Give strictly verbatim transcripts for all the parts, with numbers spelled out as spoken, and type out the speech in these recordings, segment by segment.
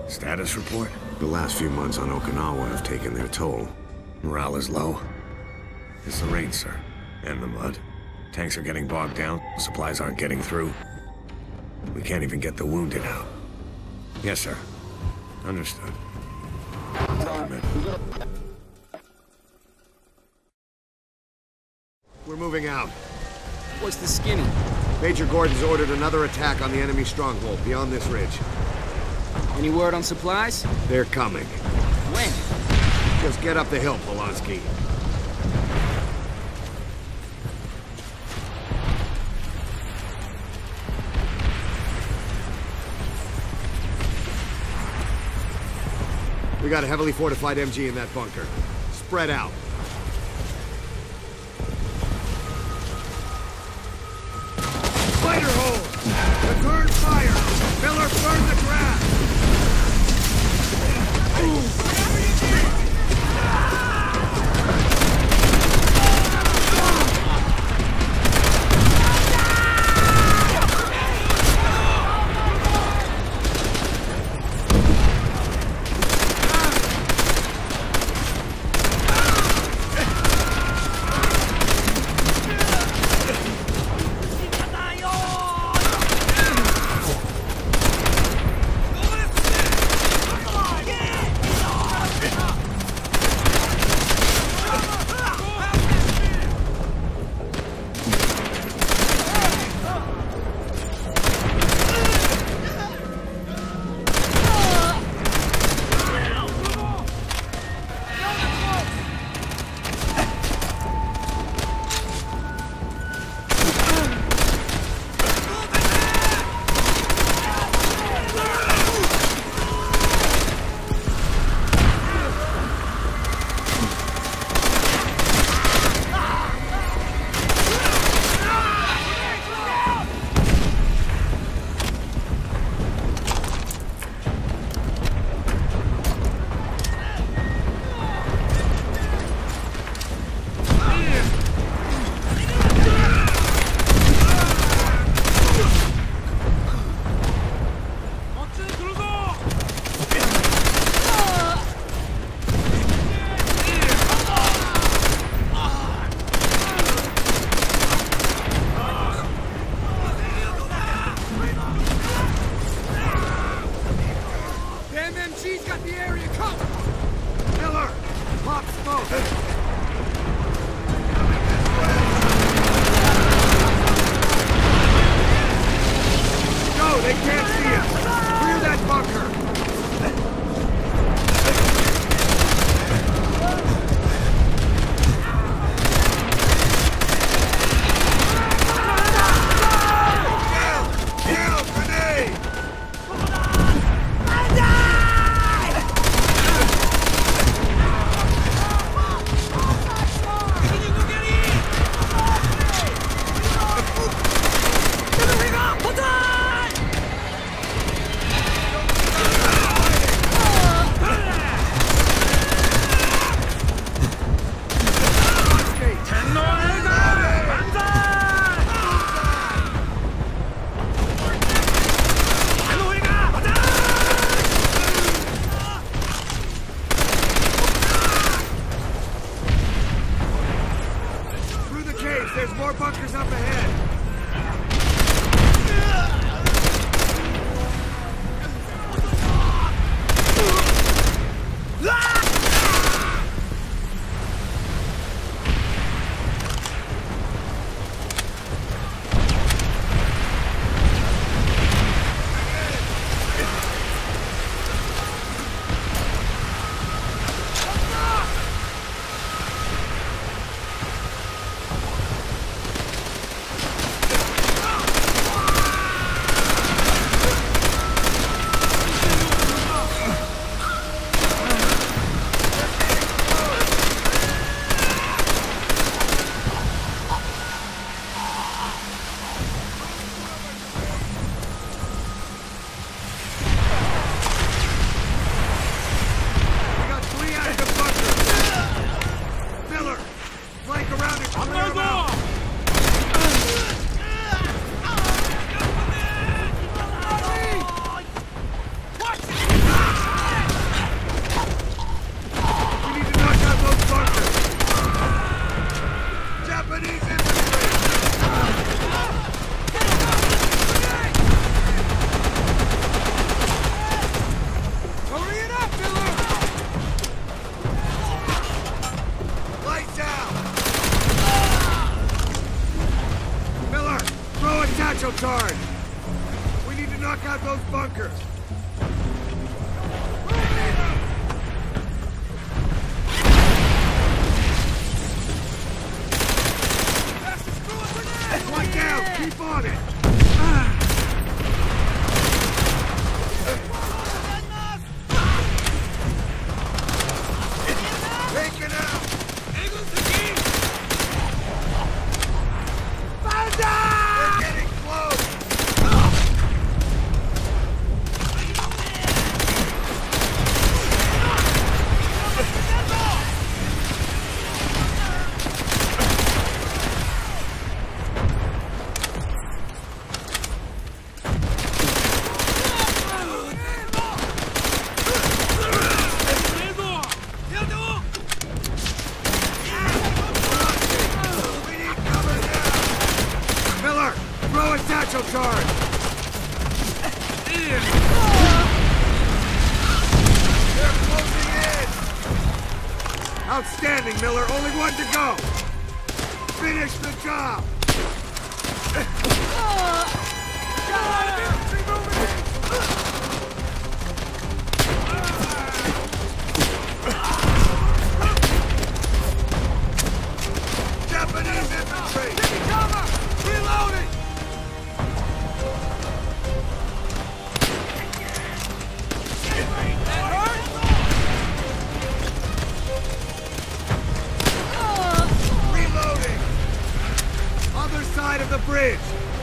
Status report? The last few months on Okinawa have taken their toll. Morale is low. It's the rain, sir. And the mud. Tanks are getting bogged down. Supplies aren't getting through. We can't even get the wounded out. Yes, sir. Understood. We're moving out. What's the skinny? Major Gordon's ordered another attack on the enemy stronghold beyond this ridge. Any word on supplies? They're coming. When? Just get up the hill, Polanski. We got a heavily fortified M G in that bunker. Spread out. Spider hole! Return fire! Miller, burn the grass! those bunkers! One down! Keep on it! Take it out! They're getting close! Miller, throw a satchel charge! They're closing in! Outstanding, Miller. Only one to go! Finish the job! Japanese infantry! Take cover! Reloading! Reloading! Other side of the bridge!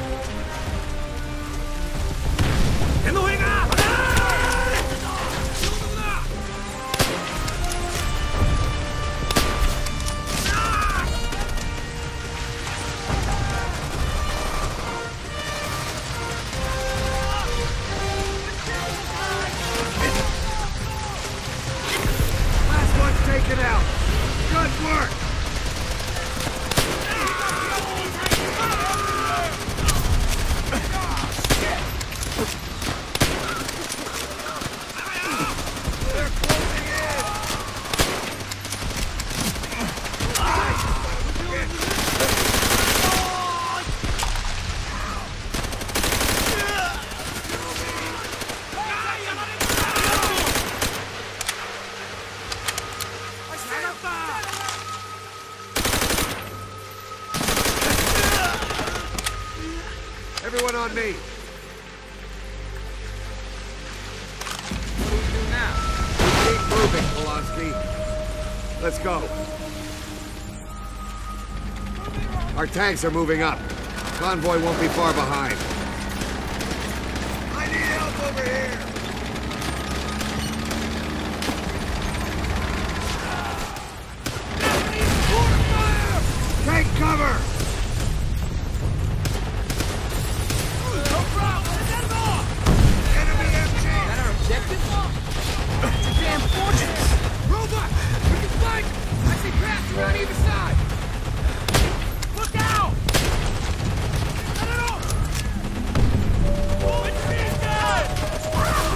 Last one's taken out! Good work! They're closing in! Everyone on me! What do we do now? Keep moving, Polonsky. Let's go. Our tanks are moving up. Convoy won't be far behind. I need help over here! Take cover! Enemy M G! Is that our objective? It's a damn fortress! Robot! We can flank! I see passing on either side! Look out! Let it off! Oh, it's being dead!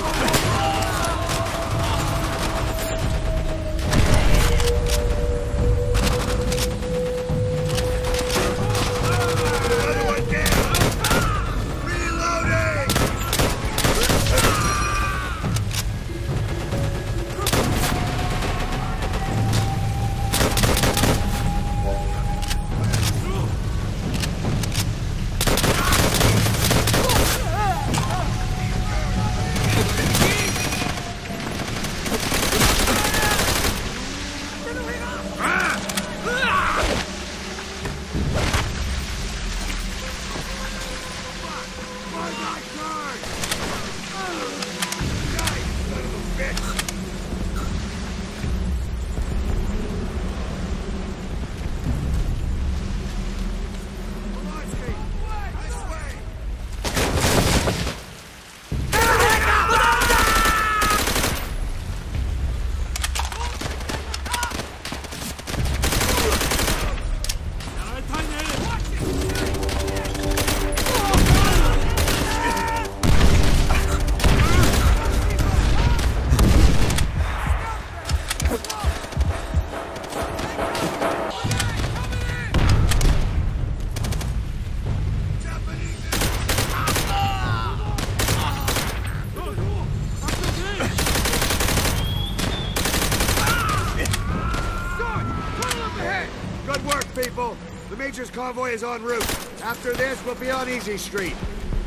people. The Major's convoy is en route. After this, we'll be on Easy Street.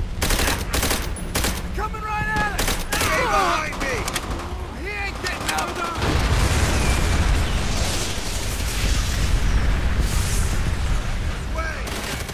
Coming right at us! Stay behind me! He ain't getting out! Way!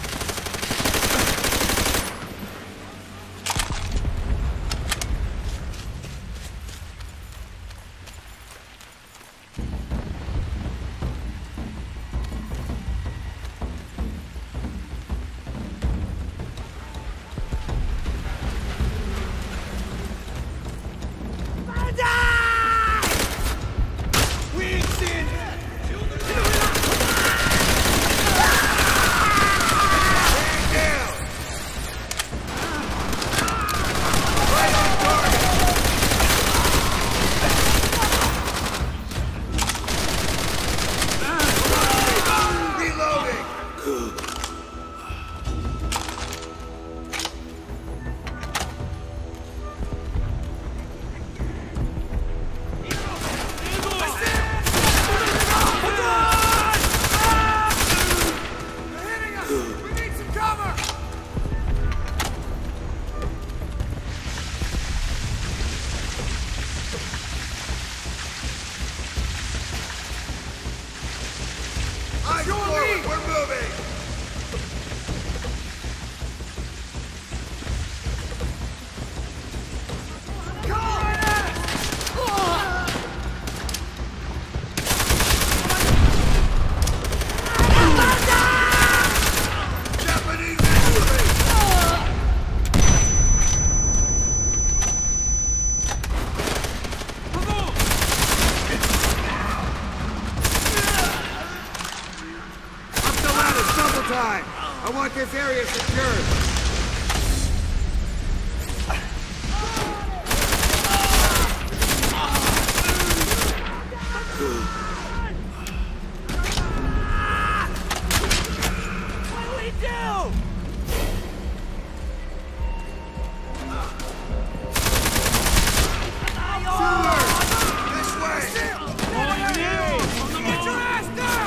Time. I want this area secured. What do we do? This way! Get your ass down!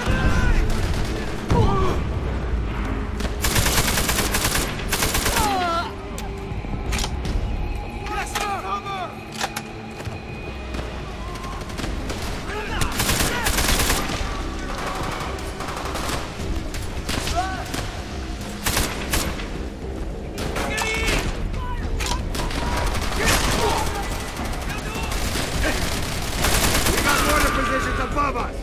Above us!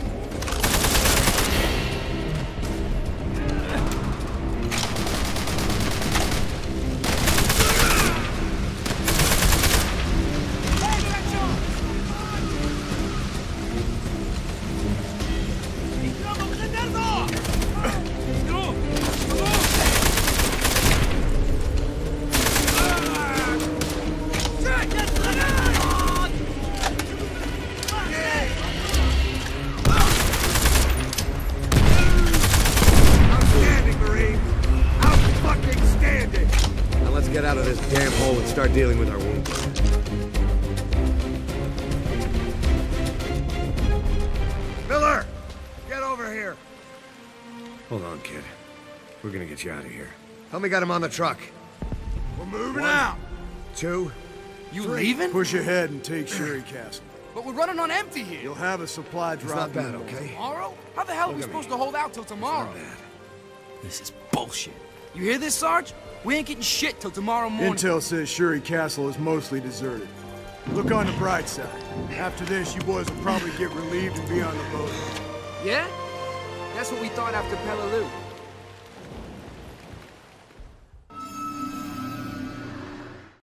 Get out of this damn hole and start dealing with our wounds. Miller! Get over here! Hold on, kid. We're gonna get you out of here. Help me get him on the truck. We're moving out! Two. You leaving? Push ahead and take Sherry Castle. But we're running on empty here. You'll have a supply It's drop. not bad, in the okay? Tomorrow? How the hell are we Look at supposed me. to hold out till tomorrow? Not bad. This is bullshit. You hear this, Sarge? We ain't getting shit till tomorrow morning. Intel says Sherry Castle is mostly deserted. Look on the bright side. After this, you boys will probably get relieved and be on the boat. Yeah? That's what we thought after Peleliu.